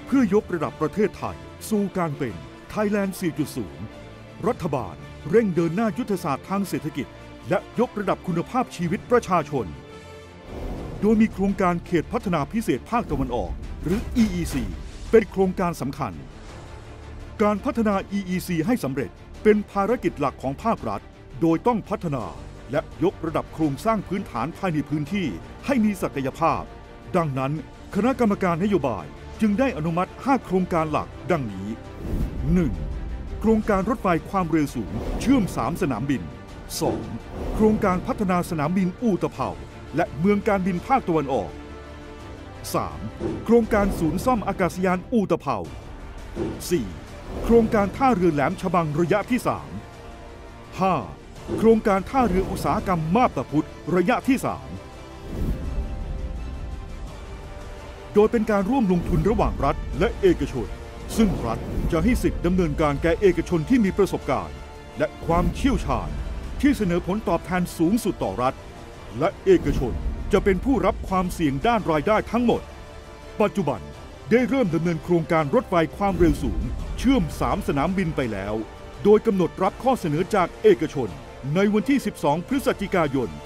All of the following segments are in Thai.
เพื่อยกระดับประเทศไทยสู่การเป็น Thailand 4.0 รัฐบาลเร่งเดินหน้ายุทธศาสตร์ทางเศรษฐกิจและยกระดับคุณภาพชีวิตประชาชนโดยมีโครงการเขตพัฒนาพิเศษภาคตะวันออกหรือ EEC เป็นโครงการสำคัญการพัฒนา EEC ให้สำเร็จเป็นภารกิจหลักของภาครัฐโดยต้องพัฒนาและยกระดับโครงสร้างพื้นฐานภายในพื้นที่ให้มีศักยภาพดังนั้นคณะกรรมการนโยบายจึงได้อนุมัติ 5 โครงการหลักดังนี้ 1. โครงการรถไฟความเร็วสูงเชื่อม 3 สนามบิน 2. โครงการพัฒนาสนามบินอู่ตะเภาและเมืองการบินภาคตะวันออก 3. โครงการศูนย์ซ่อมอากาศยานอู่ตะเภา 4. โครงการท่าเรือแหลมฉบังระยะที่ 3 5. โครงการท่าเรืออุตสาหกรรมมาบตาพุธระยะที่ 3 โดยเป็นการร่วมลงทุนระหว่างรัฐและเอกชนซึ่งรัฐจะให้สิทธิ์ดำเนินการแก่เอกชนที่มีประสบการณ์และความเชี่ยวชาญที่เสนอผลตอบแทนสูงสุดต่อรัฐและเอกชนจะเป็นผู้รับความเสี่ยงด้านรายได้ทั้งหมดปัจจุบันได้เริ่มดำเนินโครงการรถไฟความเร็วสูงเชื่อม 3 สนามบินไปแล้วโดยกำหนดรับข้อเสนอจากเอกชนในวันที่ 12 พฤศจิกายน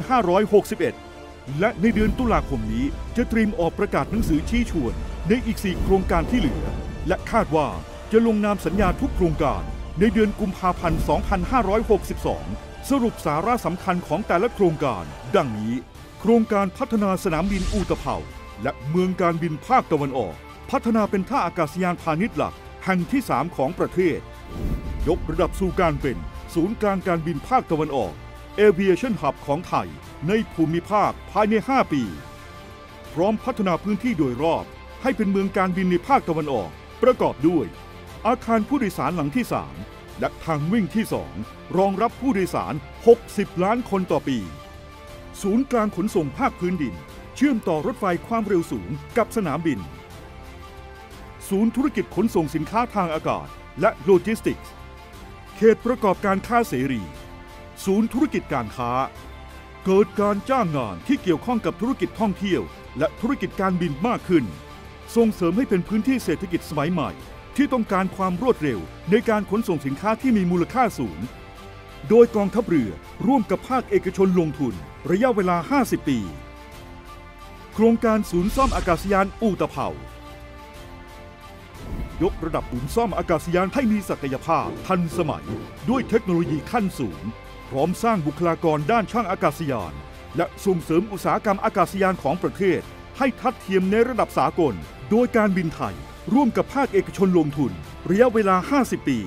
2561 และในเดือนตุลาคมนี้จะเตรียมออกประกาศหนังสือชี้ชวนในอีก 4 โครงการที่เหลือและคาดว่าจะลงนามสัญญาทุกโครงการในเดือนกุมภาพันธ์ 2562 สรุปสาระสำคัญของแต่ละโครงการดังนี้โครงการพัฒนาสนามบินอู่ตะเภาและเมืองการบินภาคตะวันออกพัฒนาเป็นท่าอากาศยานพาณิชย์หลักแห่งที่ 3 ของประเทศยกระดับสู่การเป็นศูนย์กลางการบินภาคตะวันออก Aviation Hub ของไทยในภูมิภาคภายใน 5 ปีพร้อมพัฒนาพื้นที่โดยรอบให้เป็นเมืองการบินในภาคตะวันออกประกอบด้วยอาคารผู้โดยสารหลังที่ 3 และทางวิ่งที่ 2 รองรับผู้โดยสาร 60 ล้านคนต่อปีศูนย์กลางขนส่งภาคพื้นดินเชื่อมต่อรถไฟความเร็วสูงกับสนามบินศูนย์ธุรกิจขนส่งสินค้าทางอากาศและโลจิสติกส์เขตประกอบการค้าเสรีศูนย์ธุรกิจการค้าเกิดการจ้างงานที่เกี่ยวข้องกับธุรกิจท่องเที่ยวและธุรกิจการบินมากขึ้นส่งเสริมให้เป็นพื้นที่เศรษฐกิจสมัยใหม่ที่ต้องการความรวดเร็วในการขนส่งสินค้าที่มีมูลค่าสูงโดยกองทัพเรือร่วมกับภาคเอกชนลงทุนระยะเวลา 50 ปีโครงการศูนย์ซ่อมอากาศยานอู่ตะเภายกระดับศูนย์ซ่อมอากาศยานให้มีศักยภาพทันสมัยด้วยเทคโนโลยีขั้นสูงพร้อมสร้างบุคลากรด้านช่างอากาศยานและส่งเสริมอุตสาหกรรมอากาศยานของประเทศให้ทัดเทียมในระดับสากลโดยการบินไทยร่วมกับภาคเอกชนลงทุนระยะเวลา 50 ปี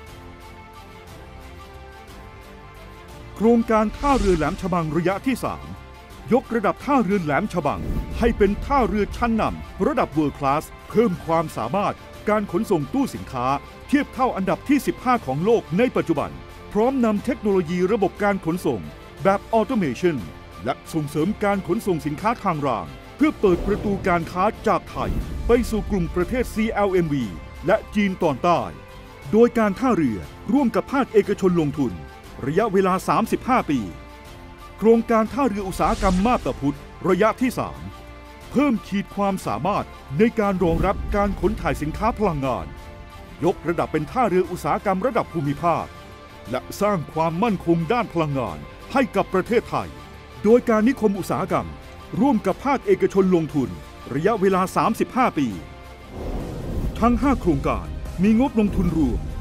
โครงการท่าเรือแหลมฉบังระยะที่ 3 ยกระดับท่าเรือแหลมฉบังให้เป็นท่าเรือชั้นนำระดับ World Class เพิ่มความสามารถการขนส่งตู้สินค้าเทียบเท่าอันดับที่ 15 ของโลกในปัจจุบันพร้อมนำเทคโนโลยีระบบการขนส่งแบบออโตเมชันและส่งเสริมการขนส่งสินค้าทางรางเพื่อเปิดประตูการค้าจากไทยไปสู่กลุ่มประเทศ CLMV และจีนตอนใต้โดยการท่าเรือร่วมกับภาคเอกชนลงทุนระยะเวลา 35 ปีโครงการท่าเรืออุตสาหกรรมมาบตาพุธระยะที่ 3 เพิ่มขีดความสามารถในการรองรับการขนถ่ายสินค้าพลังงานยกระดับเป็นท่าเรืออุตสาหกรรมระดับภูมิภาคและสร้างความมั่นคงด้านพลังงานให้กับประเทศไทยโดยการนิคมอุตสาหกรรมร่วมกับภาคเอกชนลงทุนระยะเวลา 35 ปีทั้ง 5 โครงการมีงบลงทุนรวม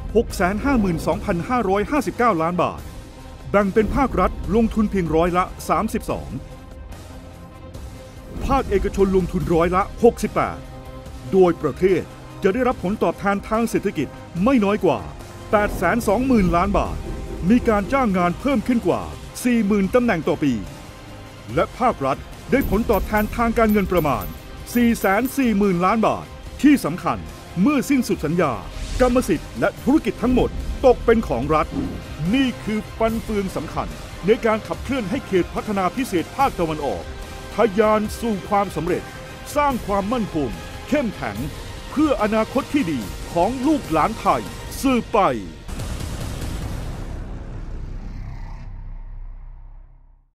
652,559 ล้านบาทแบ่งเป็นภาครัฐลงทุนเพียงร้อยละ 32 ภาคเอกชนลงทุนร้อยละ 68 โดยประเทศจะได้รับผลตอบแทนทางเศรษฐกิจไม่น้อยกว่า 820,000 ล้านบาทมีการจ้างงานเพิ่มขึ้นกว่า 40,000 ตำแหน่งต่อปีและภาครัฐได้ผลตอบแทนทางการเงินประมาณ 440,000 ล้านบาทที่สำคัญเมื่อสิ้นสุดสัญญากรรมสิทธิ์และธุรกิจทั้งหมดตกเป็นของรัฐนี่คือฟันเฟืองสำคัญในการขับเคลื่อนให้เขตพัฒนาพิเศษภาคตะวันออกทะยานสู่ความสำเร็จสร้างความมั่นคงเข้มแข็งเพื่ออนาคตที่ดีของลูกหลานไทยสืบไป